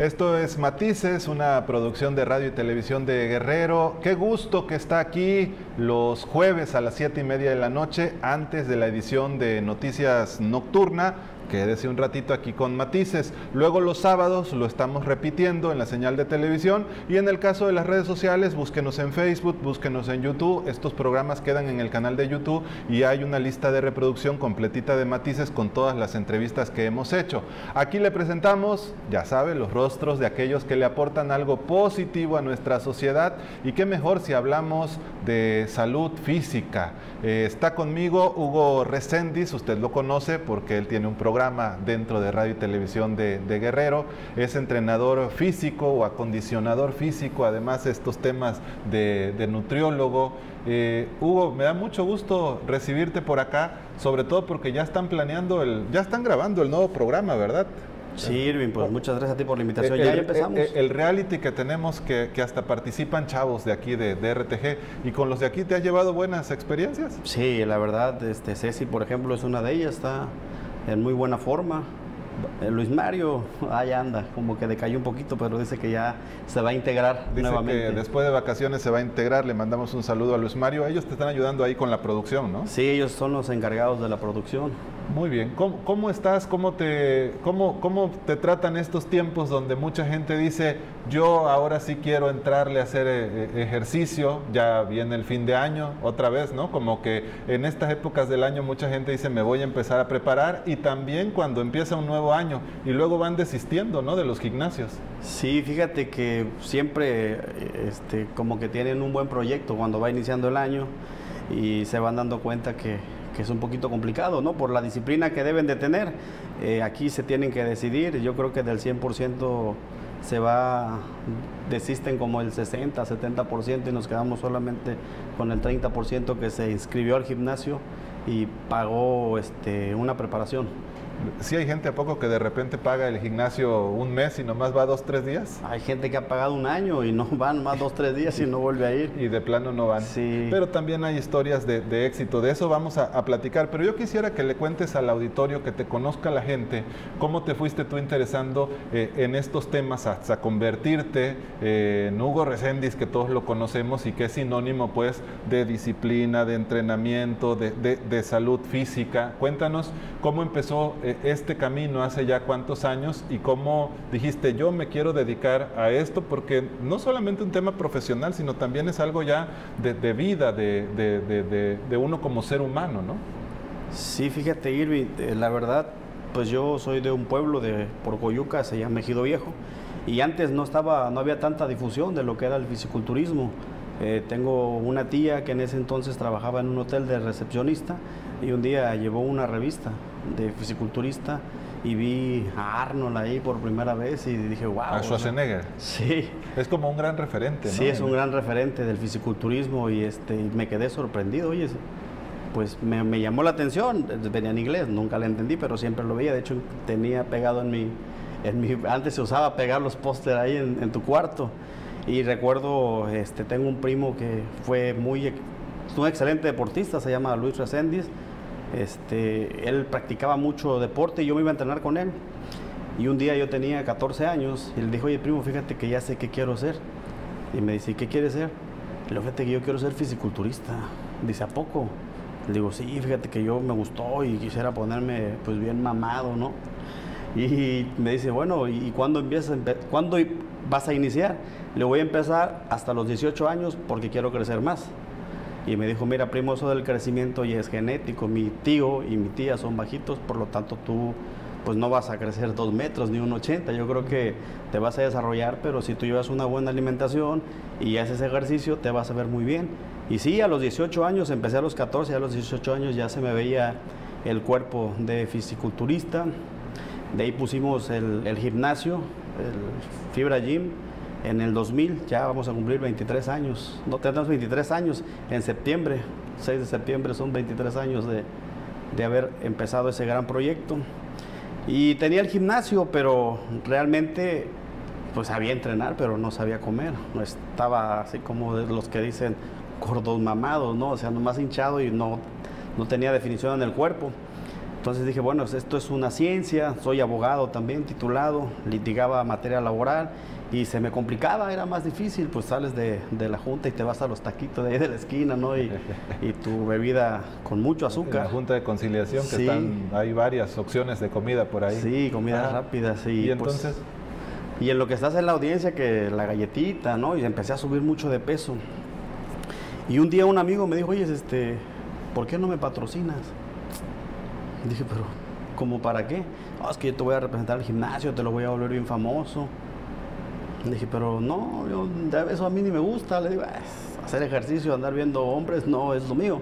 Esto es Matices, una producción de radio y televisión de Guerrero. Qué gusto que está aquí los jueves a las 7:30 de la noche, antes de la edición de Noticias Nocturna. Quédese un ratito aquí con Matices. Luego los sábados lo estamos repitiendo en la señal de televisión, y en el caso de las redes sociales, búsquenos en Facebook, búsquenos en YouTube. Estos programas quedan en el canal de YouTube y hay una lista de reproducción completita de Matices con todas las entrevistas que hemos hecho. Aquí le presentamos, ya sabe, los rostros de aquellos que le aportan algo positivo a nuestra sociedad, y qué mejor si hablamos de salud física. Está conmigo Hugo Reséndiz, usted lo conoce porque él tiene un programa dentro de radio y televisión de Guerrero. Es entrenador físico o acondicionador físico, además estos temas de nutriólogo. Hugo, me da mucho gusto recibirte por acá, sobre todo porque ya están planeando, ya están grabando el nuevo programa, ¿verdad? Sí, Irving, pues muchas gracias a ti por la invitación. Ya empezamos. El reality que tenemos, que hasta participan chavos de aquí de RTG, y con los de aquí te has llevado buenas experiencias. Sí, la verdad, Ceci, por ejemplo, es una de ellas, está en muy buena forma. Luis Mario, ahí anda, como que decayó un poquito, pero dice que ya se va a integrar nuevamente. Dice que después de vacaciones se va a integrar. Le mandamos un saludo a Luis Mario. Ellos te están ayudando ahí con la producción, ¿no? Sí, ellos son los encargados de la producción. Muy bien. ¿Cómo estás? ¿Cómo te tratan estos tiempos donde mucha gente dice, yo ahora sí quiero entrarle a hacer ejercicio? Ya viene el fin de año otra vez, ¿no? Como que en estas épocas del año mucha gente dice, me voy a empezar a preparar, y también cuando empieza un nuevo año, y luego van desistiendo, ¿no?, de los gimnasios. Sí, fíjate que siempre como que tienen un buen proyecto cuando va iniciando el año, y se van dando cuenta que es un poquito complicado, ¿no? Por la disciplina que deben de tener. Aquí se tienen que decidir. Yo creo que del 100% desisten como el 60, 70%, y nos quedamos solamente con el 30% que se inscribió al gimnasio y pagó una preparación. ¿Sí hay gente a poco que de repente paga el gimnasio un mes y nomás va 2 o 3 días? Hay gente que ha pagado un año y no van más 2 o 3 días y no vuelve a ir. Y de plano no van. Sí. Pero también hay historias de éxito. De eso vamos a platicar. Pero yo quisiera que le cuentes al auditorio, que te conozca la gente, cómo te fuiste tú interesando en estos temas hasta convertirte en Hugo Reséndiz, que todos lo conocemos y que es sinónimo pues de disciplina, de entrenamiento, de salud física. Cuéntanos cómo empezó este camino hace ya cuántos años, y cómo dijiste, yo me quiero dedicar a esto, porque no solamente un tema profesional, sino también es algo ya de vida, de uno como ser humano, ¿no? Sí, fíjate, Irving, la verdad, pues yo soy de un pueblo por Coyuca, se llama Ejido Viejo, y antes no había tanta difusión de lo que era el fisiculturismo. Tengo una tía que en ese entonces trabajaba en un hotel de recepcionista, y un día llevó una revista de fisiculturista y vi a Arnold ahí por primera vez y dije, wow. ¿A Schwarzenegger? Sí. Es como un gran referente, ¿no? Sí, es un gran referente del fisiculturismo, y me quedé sorprendido. Oye, pues me llamó la atención. Venía en inglés, nunca le entendí, pero siempre lo veía. De hecho, tenía pegado antes se usaba pegar los pósteres ahí en tu cuarto. Y recuerdo, tengo un primo que fue un excelente deportista, se llama Luis Reséndiz. Él practicaba mucho deporte y yo me iba a entrenar con él. Y un día yo tenía 14 años y le dije, oye primo, fíjate que ya sé qué quiero ser. Y me dice, ¿qué quieres ser? Le digo, fíjate que yo quiero ser fisiculturista. Dice, ¿a poco? Le digo, sí, fíjate que yo me gustó y quisiera ponerme pues bien mamado, ¿no? Y me dice, bueno, ¿y cuándo vas a iniciar? Le voy a empezar hasta los 18 años porque quiero crecer más. Y me dijo, mira primo, eso del crecimiento ya es genético, mi tío y mi tía son bajitos, por lo tanto tú pues no vas a crecer 2 metros ni 1,80, yo creo que te vas a desarrollar, pero si tú llevas una buena alimentación y haces ejercicio te vas a ver muy bien. Y sí, a los 18 años, empecé a los 14, a los 18 años ya se me veía el cuerpo de fisiculturista. De ahí pusimos el gimnasio, el Fibra Gym. En el 2000 ya vamos a cumplir 23 años, no tenemos 23 años, en septiembre, 6 de septiembre son 23 años de haber empezado ese gran proyecto. Y tenía el gimnasio, pero realmente pues sabía entrenar, pero no sabía comer, no estaba así como de los que dicen gordos mamados, ¿no? O sea, nomás hinchado y no tenía definición en el cuerpo. Entonces dije, bueno, esto es una ciencia, soy abogado también, titulado, litigaba materia laboral y se me complicaba, era más difícil, pues sales de la junta y te vas a los taquitos de ahí de la esquina, ¿no? Y tu bebida con mucho azúcar. En la junta de conciliación, que hay varias opciones de comida por ahí. Sí, comidas rápidas. Y entonces... Y en lo que estás en la audiencia, que la galletita, ¿no? Y empecé a subir mucho de peso. Y un día un amigo me dijo, oye, ¿por qué no me patrocinas? Dije, pero, ¿cómo para qué? Oh, es que yo te voy a representar al gimnasio, te lo voy a volver bien famoso. Dije, pero no, eso a mí ni me gusta. Le digo, hacer ejercicio, andar viendo hombres, no es lo mío.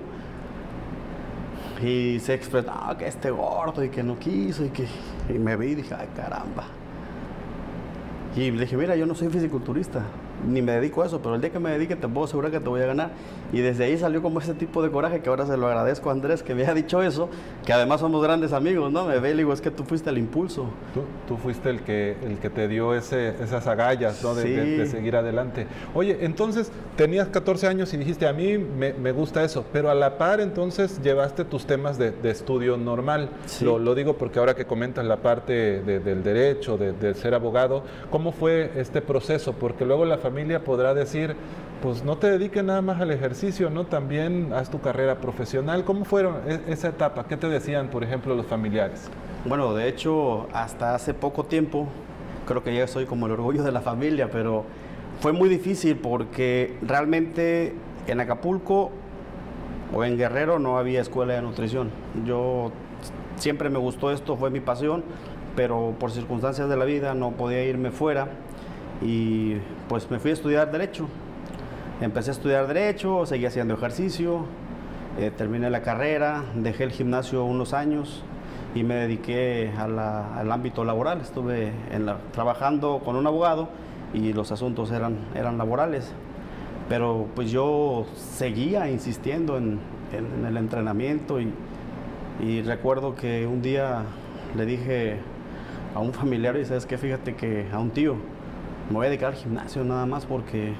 Y se expresó, que gordo y que no quiso y me vi y dije, ay, caramba. Y le dije, mira, yo no soy fisiculturista, ni me dedico a eso, pero el día que me dedique te puedo asegurar que te voy a ganar. Y desde ahí salió como ese tipo de coraje que ahora se lo agradezco a Andrés que me ha dicho eso, que además somos grandes amigos, ¿no? Me ve y le digo, es que tú fuiste el impulso. Tú fuiste el que te dio esas agallas, ¿no? De seguir adelante. Oye, entonces tenías 14 años y dijiste, a mí me gusta eso, pero a la par entonces llevaste tus temas de estudio normal. Sí. Lo digo porque ahora que comentas la parte del derecho, de ser abogado, ¿cómo fue este proceso? Porque luego la familia podrá decir, pues no te dediques nada más al ejercicio, ¿no? También haz tu carrera profesional. ¿Cómo fueron esa etapa? ¿Qué te decían, por ejemplo, los familiares? Bueno, de hecho, hasta hace poco tiempo, creo que ya soy como el orgullo de la familia, pero fue muy difícil porque realmente en Acapulco o en Guerrero no había escuela de nutrición. Yo siempre me gustó esto, fue mi pasión, pero por circunstancias de la vida no podía irme fuera y pues me fui a estudiar Derecho. Empecé a estudiar Derecho, seguí haciendo ejercicio, terminé la carrera, dejé el gimnasio unos años y me dediqué al ámbito laboral. Estuve trabajando con un abogado y los asuntos eran laborales. Pero pues yo seguía insistiendo en el entrenamiento y recuerdo que un día le dije a un familiar, y sabes qué, fíjate que a un tío, me voy a dedicar al gimnasio nada más porque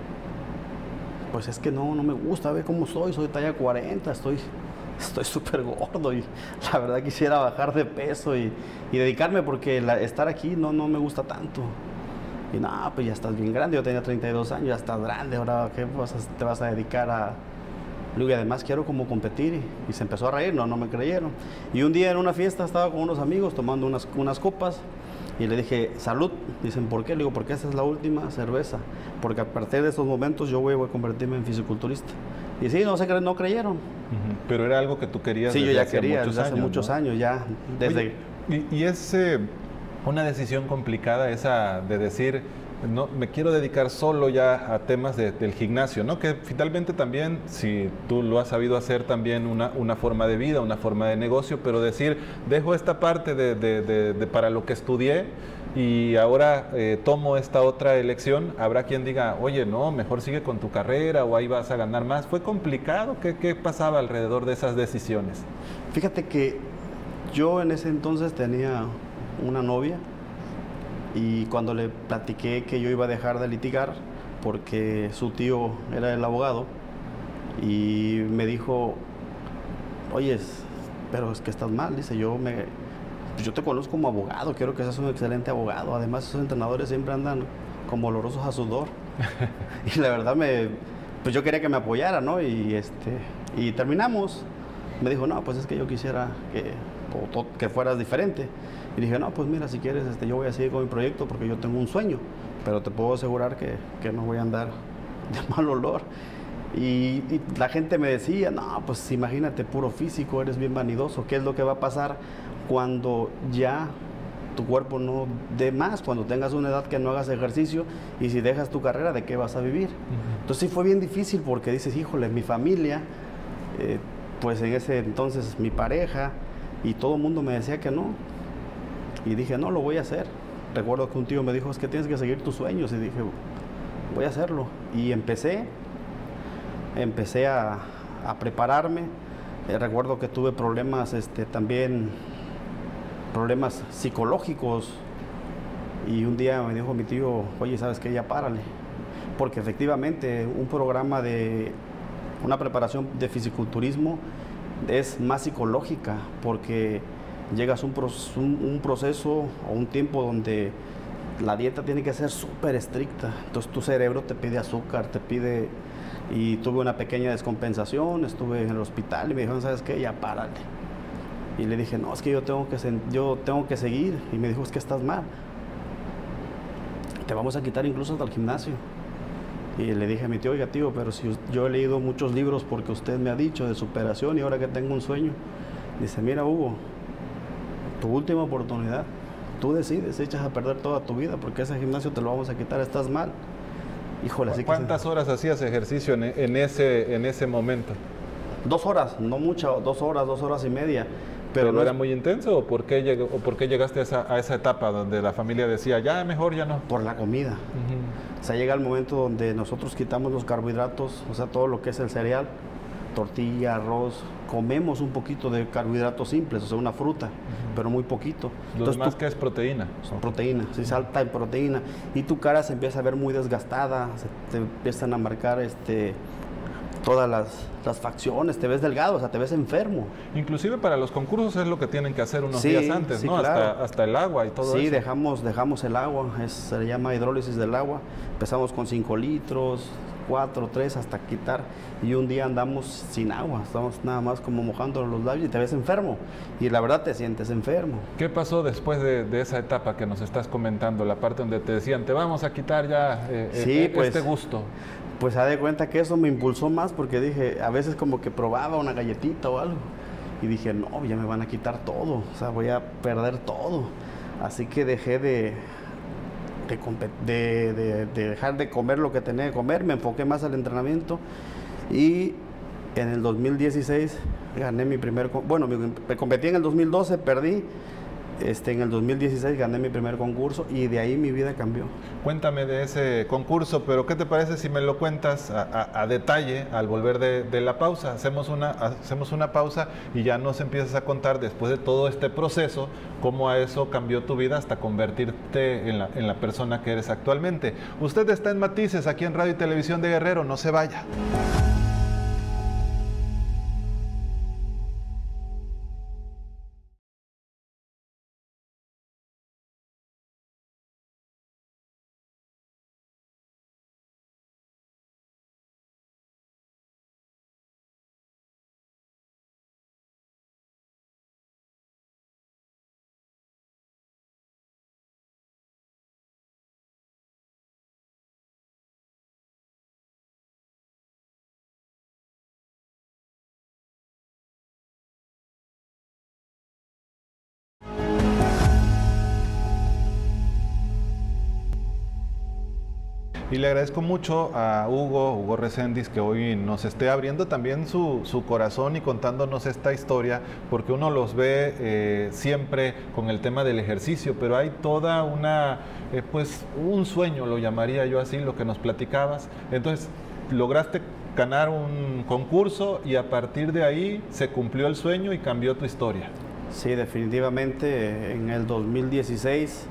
pues es que no me gusta, ver cómo soy talla 40, estoy súper gordo y la verdad quisiera bajar de peso y dedicarme porque estar aquí no me gusta tanto. Y no, pues ya estás bien grande, yo tenía 32 años, ya estás grande, ahora ¿qué te vas a dedicar a...? Y además quiero como competir y se empezó a reír, no me creyeron. Y un día en una fiesta estaba con unos amigos tomando unas copas y le dije, salud. Dicen, ¿por qué? Le digo, porque esta es la última cerveza, porque a partir de estos momentos yo voy a convertirme en fisiculturista. Y sí, no creyeron. Pero era algo que tú querías. Sí, yo ya quería desde hace muchos años, ya desde... Oye, y es una decisión complicada esa de decir, no, me quiero dedicar solo ya a temas del gimnasio, ¿no? Que finalmente también, si tú lo has sabido hacer, también una forma de vida, una forma de negocio, pero decir, dejo esta parte para lo que estudié y ahora tomo esta otra elección. Habrá quien diga, oye, no, mejor sigue con tu carrera o ahí vas a ganar más. ¿Fue complicado? ¿Qué pasaba alrededor de esas decisiones? Fíjate que yo en ese entonces tenía una novia y cuando le platiqué que yo iba a dejar de litigar porque su tío era el abogado y me dijo, oye, pero es que estás mal, dice, yo te conozco como abogado, quiero que seas un excelente abogado, además esos entrenadores siempre andan como olorosos a sudor. Y la verdad pues yo quería que me apoyara, ¿no? Y terminamos. Me dijo, no, pues es que yo quisiera que fueras diferente. Y dije, no, pues mira, si quieres, yo voy a seguir con mi proyecto porque yo tengo un sueño, pero te puedo asegurar que no voy a andar de mal olor. Y la gente me decía, no, pues imagínate, puro físico, eres bien vanidoso. ¿Qué es lo que va a pasar cuando ya tu cuerpo no dé más, cuando tengas una edad que no hagas ejercicio y si dejas tu carrera, ¿de qué vas a vivir? Entonces sí fue bien difícil porque dices, híjole, mi familia, pues en ese entonces mi pareja y todo el mundo me decía que no. Y dije, no, lo voy a hacer. Recuerdo que un tío me dijo, es que tienes que seguir tus sueños. Y dije, voy a hacerlo. Y empecé a prepararme. Recuerdo que tuve problemas, también problemas psicológicos. Y un día me dijo mi tío, oye, ¿sabes qué? Ya párale. Porque efectivamente un programa una preparación de fisiculturismo es más psicológica, porque llegas a un proceso o un tiempo donde la dieta tiene que ser súper estricta, entonces tu cerebro te pide azúcar, te pide, y tuve una pequeña descompensación, estuve en el hospital y me dijeron, ¿sabes qué? Ya párale. Y le dije, no, es que yo tengo que seguir, y me dijo, es que estás mal, te vamos a quitar incluso hasta el gimnasio. Y le dije a mi tío, oiga tío, pero si yo he leído muchos libros porque usted me ha dicho de superación y ahora que tengo un sueño, dice, mira Hugo, tu última oportunidad, tú decides, echas a perder toda tu vida porque ese gimnasio te lo vamos a quitar, estás mal. Híjole, así que ¿Cuántas horas hacías ejercicio en ese momento? 2 horas, no mucho, 2 horas y media. ¿Pero no era muy intenso o por qué llegaste a esa etapa donde la familia decía, ya mejor ya no? Por la comida. O sea, llega el momento donde nosotros quitamos los carbohidratos, o sea, todo lo que es el cereal, tortilla, arroz, comemos un poquito de carbohidratos simples, o sea, una fruta, pero muy poquito. Lo demás que es proteína. Son proteína, sí, salta en proteína. Y tu cara se empieza a ver muy desgastada, se te empiezan a marcar todas las facciones, te ves delgado, o sea, te ves enfermo. Inclusive para los concursos es lo que tienen que hacer unos Sí, días antes, sí, ¿no? claro. Hasta el agua y todo Sí, eso. dejamos el agua, se le llama hidrólisis del agua. Empezamos con 5 litros, 4, 3, hasta quitar. Y un día andamos sin agua, estamos nada más como mojando los labios y te ves enfermo. Y la verdad te sientes enfermo. ¿Qué pasó después de esa etapa que nos estás comentando? La parte donde te decían, te vamos a quitar ya Sí, pues, este gusto. Pues haz de cuenta que eso me impulsó más porque dije, a veces como que probaba una galletita o algo. Y dije, no, ya me van a quitar todo, o sea, voy a perder todo. Así que dejé de dejar de comer lo que tenía que comer, me enfoqué más al entrenamiento y en el 2016 gané mi primer, bueno, me competí en el 2012, perdí, en el 2016 gané mi primer concurso y de ahí mi vida cambió. Cuéntame de ese concurso, pero ¿qué te parece si me lo cuentas a detalle al volver de la pausa? Hacemos una pausa y ya nos empiezas a contar después de todo este proceso cómo a eso cambió tu vida hasta convertirte en la persona que eres actualmente. Usted está en Matices, aquí en Radio y Televisión de Guerrero, no se vaya. Y le agradezco mucho a Hugo Reséndiz, que hoy nos esté abriendo también su corazón y contándonos esta historia, porque uno los ve siempre con el tema del ejercicio, pero hay toda pues un sueño, lo llamaría yo así, lo que nos platicabas. Entonces, lograste ganar un concurso y a partir de ahí se cumplió el sueño y cambió tu historia. Sí, definitivamente en el 2016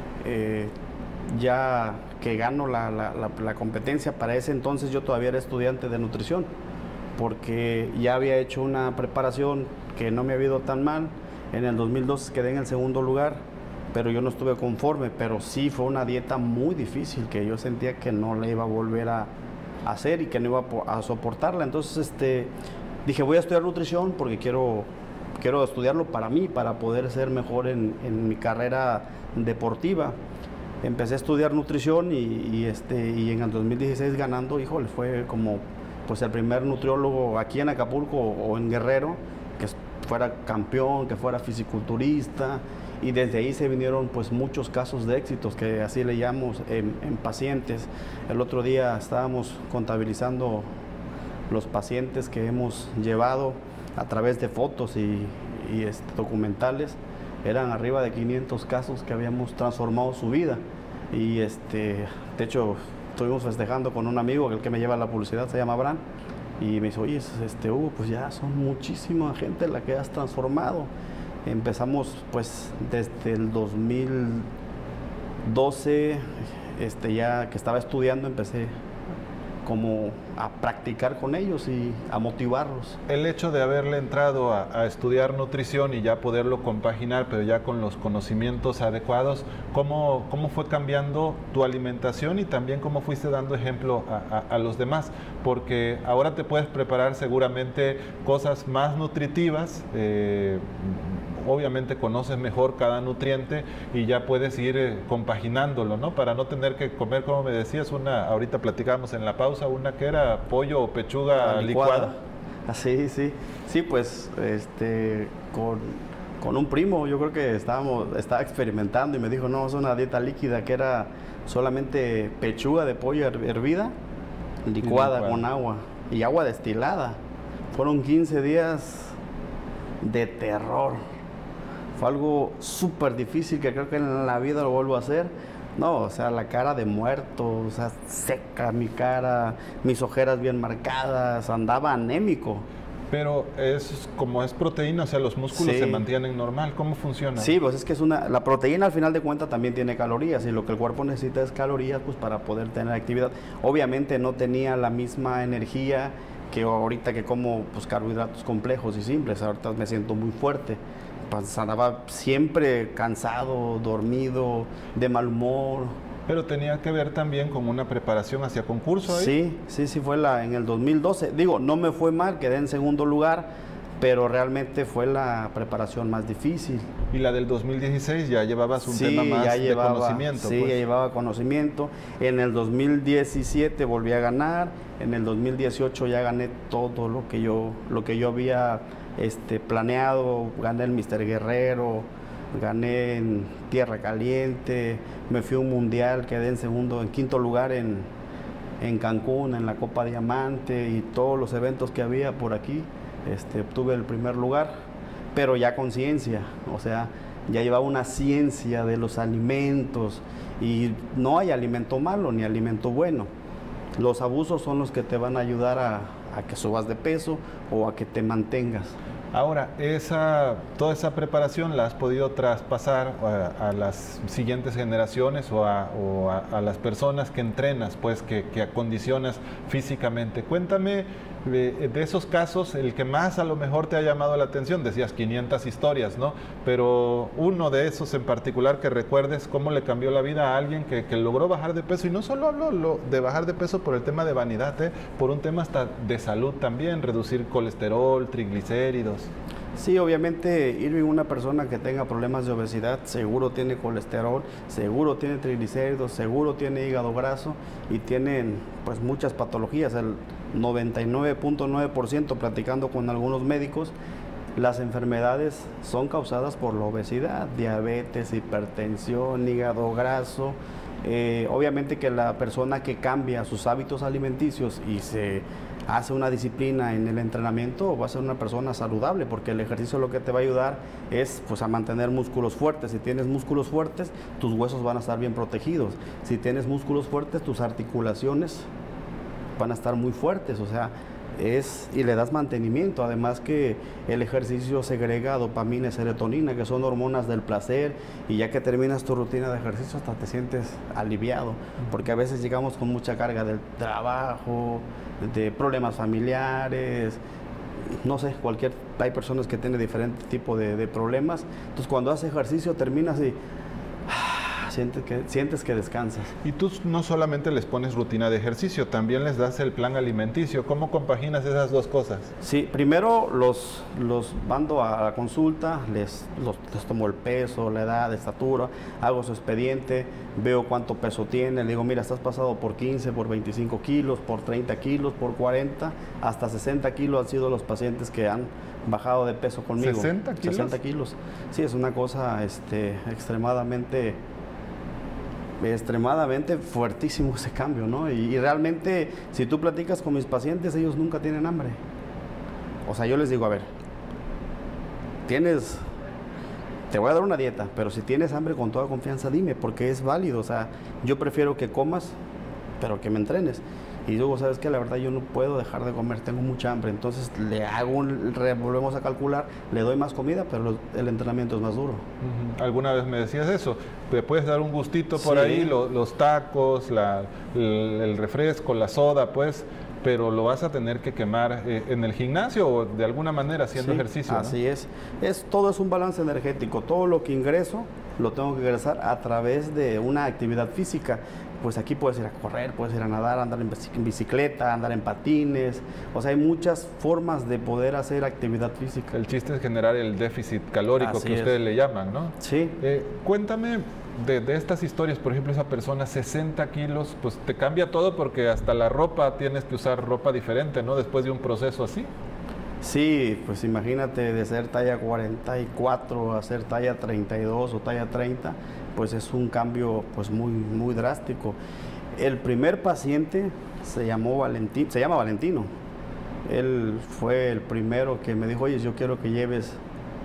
ya que gano la competencia, para ese entonces yo todavía era estudiante de nutrición, porque ya había hecho una preparación que no me había ido tan mal. En el 2012 quedé en el segundo lugar, pero yo no estuve conforme, pero sí fue una dieta muy difícil que yo sentía que no la iba a volver a hacer y que no iba a soportarla. Entonces dije, voy a estudiar nutrición porque quiero estudiarlo para mí, para poder ser mejor en mi carrera deportiva. Empecé a estudiar nutrición y en el 2016 ganando, híjole, fue como pues el primer nutriólogo aquí en Acapulco o en Guerrero que fuera campeón, que fuera fisiculturista, y desde ahí se vinieron pues muchos casos de éxitos, que así le llamamos en pacientes. El otro día estábamos contabilizando los pacientes que hemos llevado a través de fotos y documentales. Eran arriba de 500 casos que habíamos transformado su vida. Y de hecho, estuvimos festejando con un amigo, el que me lleva la publicidad, se llama Abraham, y me dice, oye, Hugo, pues ya son muchísima gente la que has transformado. Empezamos pues desde el 2012, ya que estaba estudiando, empecé como a practicar con ellos y a motivarlos. El hecho de haberle entrado a estudiar nutrición y ya poderlo compaginar, pero ya con los conocimientos adecuados, ¿cómo fue cambiando tu alimentación y también cómo fuiste dando ejemplo a los demás? Porque ahora te puedes preparar seguramente cosas más nutritivas, obviamente conoces mejor cada nutriente y ya puedes ir compaginándolo, ¿no? Para no tener que comer, como me decías, ahorita platicábamos en la pausa, una que era pollo o pechuga licuada. Sí, sí. Sí, pues con un primo, yo creo que estaba experimentando y me dijo, no, es una dieta líquida que era solamente pechuga de pollo hervida, licuada con agua y agua destilada. Fueron 15 días de terror. Fue algo súper difícil que creo que en la vida lo vuelvo a hacer. No, o sea, la cara de muerto, o sea, seca mi cara, mis ojeras bien marcadas, andaba anémico. Pero como es proteína, o sea, los músculos se mantienen normal. ¿Cómo funciona? Sí, pues es que la proteína al final de cuentas también tiene calorías y lo que el cuerpo necesita es calorías pues para poder tener actividad. Obviamente no tenía la misma energía que ahorita que como pues carbohidratos complejos y simples. Ahorita me siento muy fuerte. Pues andaba siempre cansado, dormido, de mal humor. Pero tenía que ver también con una preparación hacia concurso ahí. Sí, fue en el 2012. Digo, no me fue mal, quedé en segundo lugar, pero realmente fue la preparación más difícil. Y la del 2016 ya llevabas un tema más de conocimiento. Sí, pues. Ya llevaba conocimiento. En el 2017 volví a ganar. En el 2018 ya gané todo lo que yo había planeado. Gané el Mister Guerrero, gané en Tierra Caliente, me fui a un mundial, quedé en quinto lugar en Cancún, en la Copa Diamante y todos los eventos que había por aquí, obtuve el primer lugar, pero ya con ciencia, o sea, ya llevaba una ciencia de los alimentos y no hay alimento malo ni alimento bueno. Los abusos son los que te van a ayudar a que subas de peso o a que te mantengas. Ahora, toda esa preparación la has podido traspasar a las siguientes generaciones o a las personas que entrenas, pues que acondicionas físicamente. Cuéntame de esos casos, el que más a lo mejor te ha llamado la atención. Decías 500 historias, ¿no? Pero uno de esos en particular que recuerdes cómo le cambió la vida a alguien que logró bajar de peso. Y no solo hablo de bajar de peso por el tema de vanidad, por un tema hasta de salud también, reducir colesterol, triglicéridos. Sí, obviamente, Irving, una persona que tenga problemas de obesidad, seguro tiene colesterol, seguro tiene triglicéridos, seguro tiene hígado graso y tienen pues muchas patologías. El 99.9%, platicando con algunos médicos, las enfermedades son causadas por la obesidad, diabetes, hipertensión, hígado graso. Obviamente que la persona que cambia sus hábitos alimenticios y se hace una disciplina en el entrenamiento va a ser una persona saludable, porque el ejercicio lo que te va a ayudar es pues a mantener músculos fuertes. Si tienes músculos fuertes, tus huesos van a estar bien protegidos. Si tienes músculos fuertes, tus articulaciones van a estar muy fuertes, o sea, y le das mantenimiento. Además que el ejercicio segrega dopamina y serotonina, que son hormonas del placer, y ya que terminas tu rutina de ejercicio hasta te sientes aliviado, porque a veces llegamos con mucha carga del trabajo, de problemas familiares, no sé, hay personas que tienen diferente tipo de problemas. Entonces cuando haces ejercicio terminas y sientes que descansas. Y tú no solamente les pones rutina de ejercicio, también les das el plan alimenticio. ¿Cómo compaginas esas dos cosas? Sí, primero los mando a la consulta, les tomo el peso, la edad, estatura, hago su expediente, veo cuánto peso tiene, le digo, mira, estás pasado por 15, por 25 kilos, por 30 kilos, por 40, hasta 60 kilos han sido los pacientes que han bajado de peso conmigo. ¿60 kilos? 60 kilos. Sí, es una cosa extremadamente fuertísimo ese cambio, ¿no? Y realmente, si tú platicas con mis pacientes, ellos nunca tienen hambre. O sea, yo les digo, a ver, te voy a dar una dieta, pero si tienes hambre, con toda confianza dime, porque es válido. O sea, yo prefiero que comas, pero que me entrenes. Y luego, ¿sabes qué? La verdad yo no puedo dejar de comer, tengo mucha hambre. Entonces volvemos a calcular, le doy más comida, pero el entrenamiento es más duro. Alguna vez me decías eso, te puedes dar un gustito por Sí. ahí, los tacos, el refresco, la soda, pues, pero lo vas a tener que quemar en el gimnasio o de alguna manera haciendo Sí, ejercicio, ¿no? así es. Todo es un balance energético. Todo lo que ingreso lo tengo que ingresar a través de una actividad física. Pues aquí puedes ir a correr, puedes ir a nadar, andar en bicicleta, andar en patines. O sea, hay muchas formas de poder hacer actividad física. El chiste es generar el déficit calórico Así que es. ustedes le llaman, ¿no? Sí. Cuéntame de estas historias, por ejemplo, esa persona 60 kilos, pues te cambia todo porque hasta la ropa tienes que usar ropa diferente, ¿no? Después de un proceso así. Sí, pues imagínate de ser talla 44 a ser talla 32 o talla 30, pues es un cambio pues muy drástico. El primer paciente se llama Valentino. Él fue el primero que me dijo, oye, yo quiero que lleves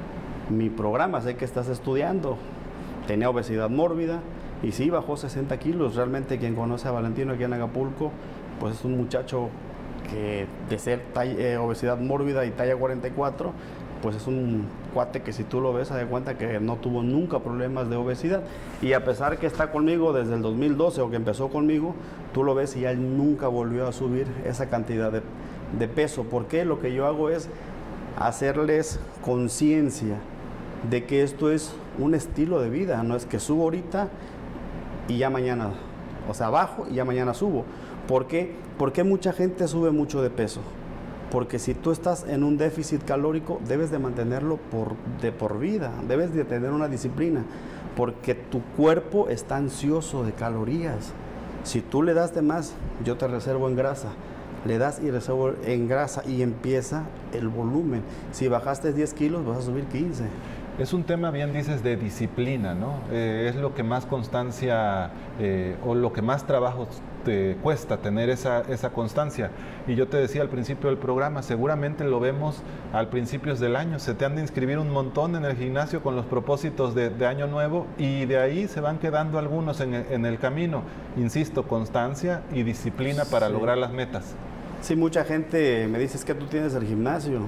mi programa, sé que estás estudiando. Tenía obesidad mórbida y sí, bajó 60 kilos. Realmente quien conoce a Valentino aquí en Acapulco, pues es un muchacho que de ser obesidad mórbida y talla 44, pues es un cuate que si tú lo ves, se da cuenta que no tuvo nunca problemas de obesidad. Y a pesar que está conmigo desde el 2012 o que empezó conmigo, tú lo ves y ya él nunca volvió a subir esa cantidad de peso. Porque lo que yo hago es hacerles conciencia de que esto es un estilo de vida, no es que subo ahorita y ya mañana, o sea, bajo y ya mañana subo. ¿Por qué? Porque mucha gente sube mucho de peso. Porque si tú estás en un déficit calórico, debes de mantenerlo de por vida, debes de tener una disciplina, porque tu cuerpo está ansioso de calorías. Si tú le das de más, yo te reservo en grasa, le das y reservo en grasa y empieza el volumen. Si bajaste 10 kilos, vas a subir 15. Es un tema, bien dices, de disciplina, ¿no? Es lo que más constancia o lo que más trabajo te cuesta tener esa constancia. Y yo te decía al principio del programa, seguramente lo vemos al principios del año. Se te han de inscribir un montón en el gimnasio con los propósitos de año nuevo y de ahí se van quedando algunos en el camino. Insisto, constancia y disciplina para lograr las metas. Sí, mucha gente me dice, es que tú tienes el gimnasio.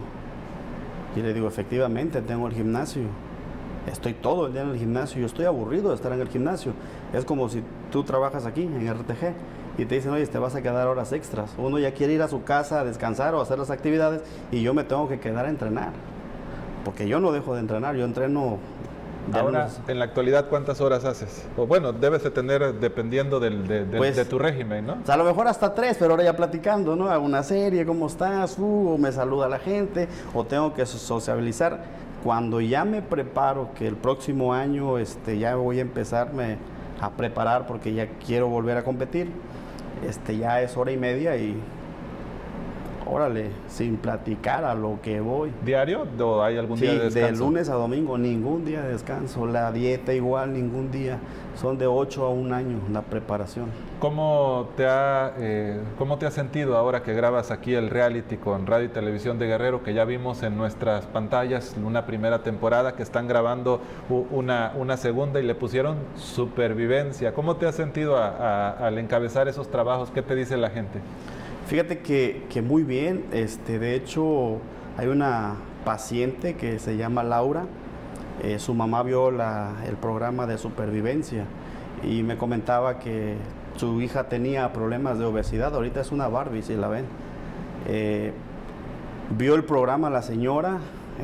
Y le digo, efectivamente, tengo el gimnasio. Estoy todo el día en el gimnasio. Yo estoy aburrido de estar en el gimnasio. Es como si tú trabajas aquí, en RTG, y te dicen, oye, te vas a quedar horas extras. Uno ya quiere ir a su casa a descansar o a hacer las actividades, y yo me tengo que quedar a entrenar. Porque yo no dejo de entrenar, yo entreno... Ahora, en la actualidad, ¿cuántas horas haces? O bueno, debes de tener, dependiendo de tu régimen, ¿no? O sea, a lo mejor hasta 3, pero ahora ya platicando, ¿no? Hago una serie, ¿cómo estás? O me saluda la gente, o tengo que sociabilizar. Cuando ya me preparo, que el próximo año ya voy a empezarme a preparar porque ya quiero volver a competir, ya es 1:30 y... órale, sin platicar a lo que voy. ¿Diario o hay algún día de descanso? De lunes a domingo, ningún día de descanso. La dieta igual, ningún día. Son de 8 a 1 año la preparación. ¿Cómo te has sentido ahora que grabas aquí el reality con Radio y Televisión de Guerrero, que ya vimos en nuestras pantallas una primera temporada, que están grabando una segunda y le pusieron Supervivencia? ¿Cómo te has sentido al encabezar esos trabajos? ¿Qué te dice la gente? Fíjate que muy bien, de hecho hay una paciente que se llama Laura, su mamá vio el programa de Supervivencia y me comentaba que su hija tenía problemas de obesidad, ahorita es una Barbie, si la ven. Vio el programa la señora,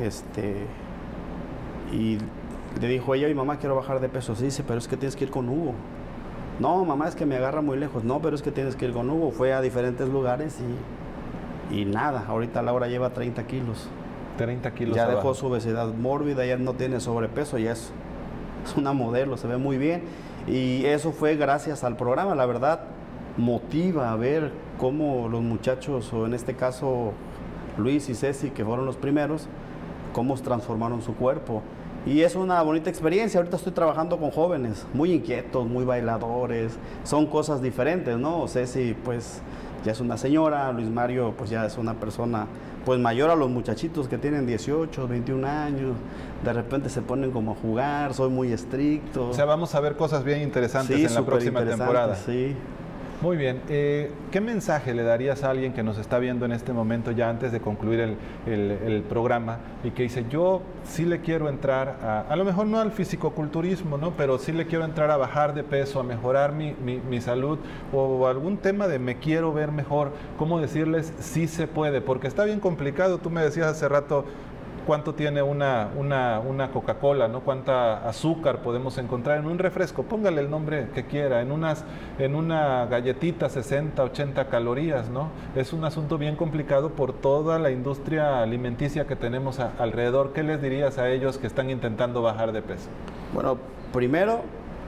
y le dijo ella, mamá, quiero bajar de peso. Sí, dice, pero es que tienes que ir con Hugo. No, mamá, es que me agarra muy lejos. No, pero es que tienes que ir con Hugo. Fue a diferentes lugares y nada. Ahorita Laura lleva 30 kilos. 30 kilos ya abajo. dejó su obesidad mórbida, ya no tiene sobrepeso, ya es una modelo, se ve muy bien. Y eso fue gracias al programa. La verdad, motiva a ver cómo los muchachos, o en este caso Luis y Ceci, que fueron los primeros, cómo transformaron su cuerpo. Y es una bonita experiencia. Ahorita estoy trabajando con jóvenes, muy inquietos, muy bailadores. Son cosas diferentes, ¿no? Ceci, pues, ya es una señora. Luis Mario, pues, ya es una persona, pues, mayor a los muchachitos que tienen 18, 21 años. De repente se ponen como a jugar, soy muy estricto. O sea, vamos a ver cosas bien interesantes en la próxima temporada. Sí. Muy bien. ¿Qué mensaje le darías a alguien que nos está viendo en este momento, ya antes de concluir el programa, y que dice, yo sí le quiero entrar a lo mejor no al fisicoculturismo, ¿no? Pero sí le quiero entrar a bajar de peso, a mejorar mi salud, o algún tema de me quiero ver mejor? ¿Cómo decirles sí se puede? Porque está bien complicado. Tú me decías hace rato, ¿cuánto tiene una Coca-Cola, ¿no? ¿Cuánta azúcar podemos encontrar en un refresco? Póngale el nombre que quiera, en una galletita 60, 80 calorías, ¿no? Es un asunto bien complicado por toda la industria alimenticia que tenemos alrededor. ¿Qué les dirías a ellos que están intentando bajar de peso? Bueno, primero,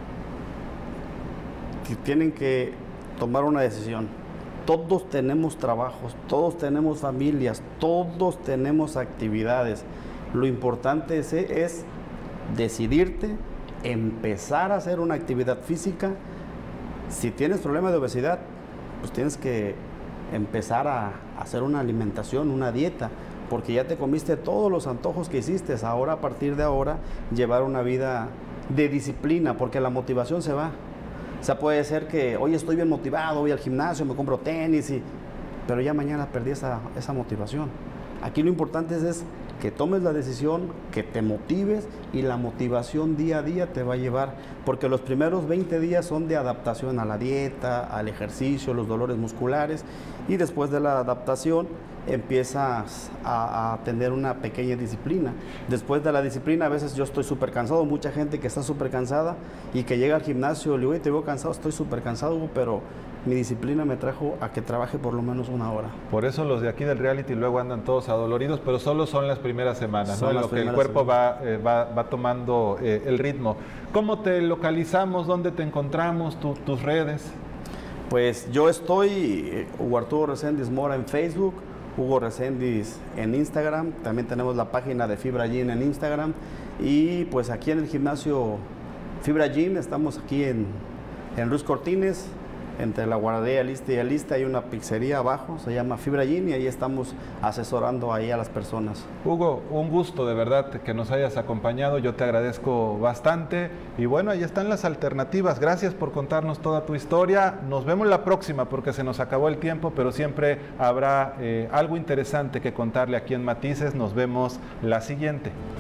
tienen que tomar una decisión. Todos tenemos trabajos, todos tenemos familias, todos tenemos actividades. Lo importante es decidirte, empezar a hacer una actividad física. Si tienes problema de obesidad, pues tienes que empezar a hacer una alimentación, una dieta, porque ya te comiste todos los antojos que hiciste. Ahora, a partir de ahora, llevar una vida de disciplina, porque la motivación se va. O sea, puede ser que hoy estoy bien motivado, voy al gimnasio, me compro tenis, pero ya mañana perdí esa motivación. Aquí lo importante es que tomes la decisión, que te motives, y la motivación día a día te va a llevar, porque los primeros 20 días son de adaptación a la dieta, al ejercicio, los dolores musculares, y después de la adaptación empiezas a tener una pequeña disciplina. Después de la disciplina, a veces yo estoy súper cansado, mucha gente que está súper cansada y que llega al gimnasio, le digo, oye, te veo cansado, estoy súper cansado, pero mi disciplina me trajo a que trabaje por lo menos una hora. Por eso los de aquí del reality luego andan todos adoloridos, pero solo son las primeras semanas, ¿no? En lo que el cuerpo va tomando el ritmo. ¿Cómo te localizamos? ¿Dónde te encontramos? ¿Tus redes? Pues yo estoy, Hugo Arturo Reséndiz Mora en Facebook, Hugo Reséndiz en Instagram, también tenemos la página de Fibra Gym en Instagram, y pues aquí en el gimnasio Fibra Gym estamos aquí en Ruiz Cortines, entre la guardería Lista y Alista hay una pizzería abajo, se llama Fibra Gym, y ahí estamos asesorando ahí a las personas. Hugo, un gusto de verdad que nos hayas acompañado, yo te agradezco bastante, y bueno, ahí están las alternativas. Gracias por contarnos toda tu historia. Nos vemos la próxima porque se nos acabó el tiempo, pero siempre habrá algo interesante que contarle aquí en Matices. Nos vemos la siguiente.